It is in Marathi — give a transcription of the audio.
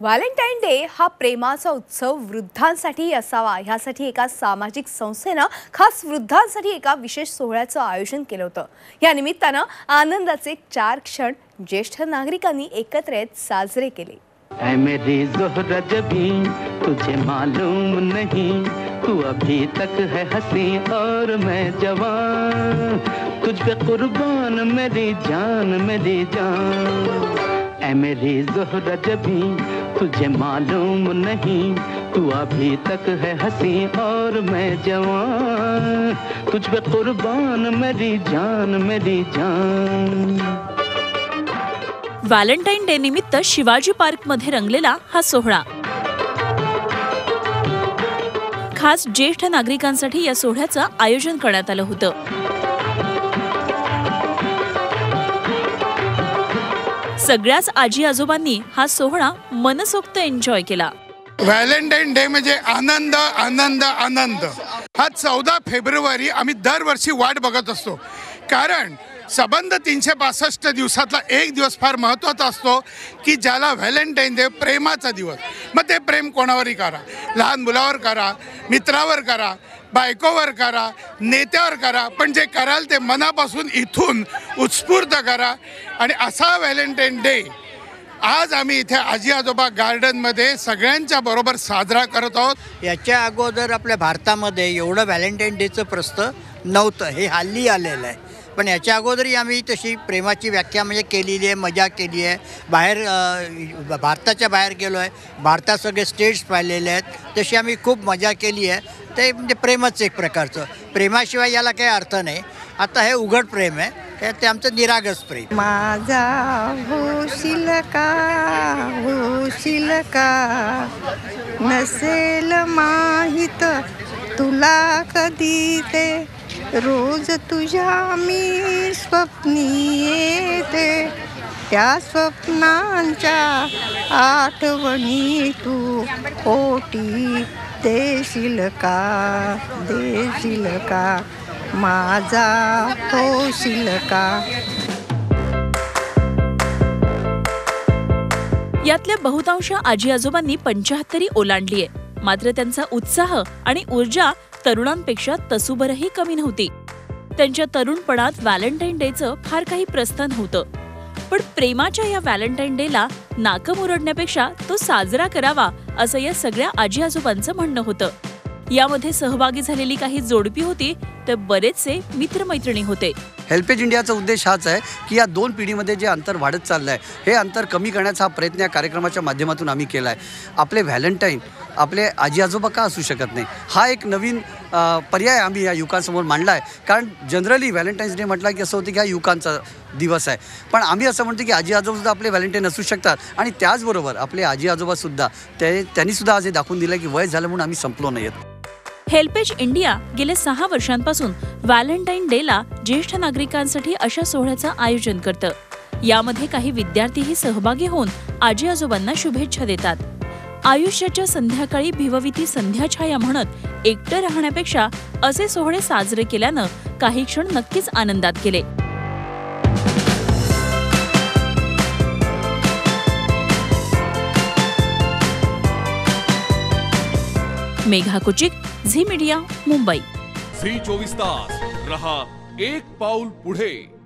व्हॅलेंटाईन डे हा प्रेमाचा उत्सव वृद्धांसाठी असावा ह्यासाठी एका सामाजिक संस्थेनं खास वृद्धांसाठी एका विशेष सोहळ्याचं आयोजन केलं होतं। या निमित्तानं आनंदाचे 4 क्षण ज्येष्ठ नागरिकांनी एकत्र येत साजरे केले। ऐ मेरी ज़ोहरा जबी तुझे मालूम नहीं, तू अभी तक है हंसी और मैं जवान, तुझ पे कुर्बान मेरी जान। ऐ मेरी ज़ोहरा जबी तुझे मालूम नहीं, तू अभी तक है हंसी और मैं जवान, तुझ पे कुर्बान मेरी जान। व्हॅलेंटाईन डे निमित्त शिवाजी पार्क मध्ये रंगलेला हा सोहळा खास ज्येष्ठ नागरिकांसाठी या सोहळ्याचं आयोजन करण्यात आलं होतं। सगळ्याच आजी आजोबांनी हा सोहळा मनसोक्त एन्जॉय केला। व्हॅलेंटाईन डे म्हणजे आनंद आनंद आनंद। हा 14 फेब्रुवारी आम्ही दरवर्षी वाट बघत असतो, कारण संबंध 365 दिवसातला एक दिवस फार महत्त्वाचा असतो की ज्याला व्हॅलेंटाईन डे प्रेमाचा दिवस। मग ते प्रेम कोणावरही करा, लहान मुलावर करा, मित्रावर करा, बायकोवर करा, नेत्यावर करा, पण जे कराल ते मनापासून इथून उत्स्फूर्त करा। आणि असा व्हॅलेंटाईन डे आज आम्ही इथे आजी आजोबा गार्डनमध्ये सगळ्यांच्या बरोबर साजरा करत आहोत। याच्या अगोदर आपल्या भारतामध्ये एवढं व्हॅलेंटाईन डेचं प्रस्त नव्हतं, हे हल्ली आलेलं आहे। पण याच्या अगोदरही आम्ही तशी प्रेमाची व्याख्या म्हणजे केलेली आहे, मजा केली आहे। बाहेर भारताच्या बाहेर गेलो आहे, भारतात सगळे स्टेट्स पाहिलेले आहेत, तशी आम्ही खूप मजा केली आहे। ते म्हणजे प्रेमच एक प्रकारचं, प्रेमाशिवाय याला काही अर्थ नाही। आता हे उघड प्रेम आहे, ते आमचं निरागस प्रेम। माझा होशील का नसेल माहित तुला कधी ते, रोज तुझ्या मी स्वप्नी येते, त्या स्वप्नांच्या आठवणी तू ओटी देशील का माझा होशील का। यातल्या बहुतांश आजी आजोबांनी 75 ओलांडलीये, मात्र त्यांचा उत्साह आणि ऊर्जा तरुणांपेक्षा तसूभरही कमी नव्हती। त्यांच्या तरुणपणात व्हॅलेंटाईन डेचं फार काही प्रस्थान होतं, पण प्रेमाच्या या व्हॅलेंटाईन डेला नाकमुरडण्यापेक्षा तो साजरा करावा असं या सगळ्या आजी आजोबांचं म्हणणं होतं। यामध्ये सहभागी झालेली काही जोडपी होती, तर बरेचसे मित्रमैत्रिणी होते। हेल्पेज इंडियाचा उद्देश हाच आहे की या 2 पिढीमध्ये जे अंतर वाढत चाललं आहे, हे अंतर कमी करण्याचा हा प्रयत्न या कार्यक्रमाच्या माध्यमातून आम्ही केला आहे। आपले व्हॅलेंटाईन आपले आजी आजोबा का असू शकत नाही, हा एक नवीन पर्याय आम्ही या युवकांसमोर मांडला आहे। कारण जनरली व्हॅलेंटाईन्स डे म्हटलं की असं होतं की हा युवकांचा दिवस आहे, पण आम्ही असं म्हणतो की आजी आजोबासुद्धा आपले व्हॅलेंटाईन असू शकतात। आणि त्याचबरोबर आपले आजी आजोबासुद्धा त्यांनीसुद्धा आज हे दाखवून दिलं की वय झालं म्हणून आम्ही संपलो नाही आहेत। हेल्पेज इंडिया गेल्या 6 वर्षांपासून व्हॅलेंटाईन डेला ज्येष्ठ नागरिकांसाठी अशा सोहळ्याचं आयोजन करतं। यामध्ये काही विद्यार्थीही सहभागी होऊन आजी आजोबांना शुभेच्छा देतात। आयुष्याच्या संध्याकाळी भिवविती संध्याछाया म्हणत एकटं राहण्यापेक्षा असे सोहळे साजरे केल्यानं काही क्षण नक्कीच आनंदात गेले। Megha Kuchik, Zee media, Mumbai. Zee 24 तास रहा एक पाऊल पुढे।